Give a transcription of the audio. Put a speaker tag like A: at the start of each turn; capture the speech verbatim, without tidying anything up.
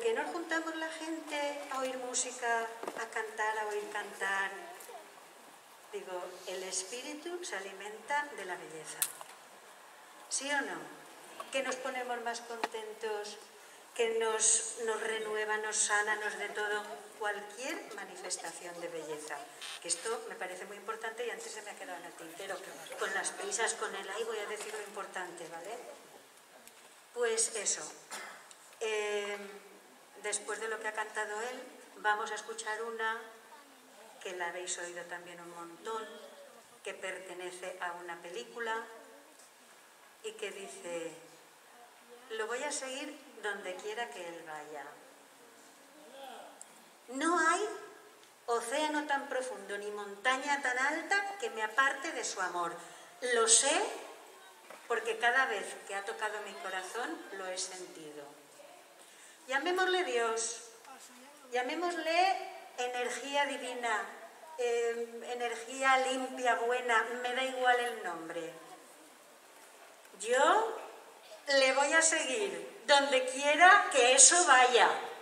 A: qué nos juntamos la gente a oír música, a cantar, a oír cantar? Digo, el espíritu se alimenta de la belleza. ¿Sí o no? ¿Que nos ponemos más contentos? ¿Que nos, nos renueva, nos sana, nos de todo? Cualquier manifestación de belleza. Que esto me parece muy importante y antes se me ha quedado en el tintero. Con las prisas, con el ahí voy a decir lo importante, ¿vale? Pues eso. Eh, después de lo que ha cantado él, vamos a escuchar una que la habéis oído también un montón, que pertenece a una película y que dice: lo voy a seguir donde quiera que él vaya. No hay océano tan profundo ni montaña tan alta que me aparte de su amor. Lo sé porque cada vez que ha tocado mi corazón lo he sentido. Llamémosle Dios, llamémosle energía divina, eh, energía limpia, buena, me da igual el nombre. Yo le voy a seguir donde quiera que eso vaya.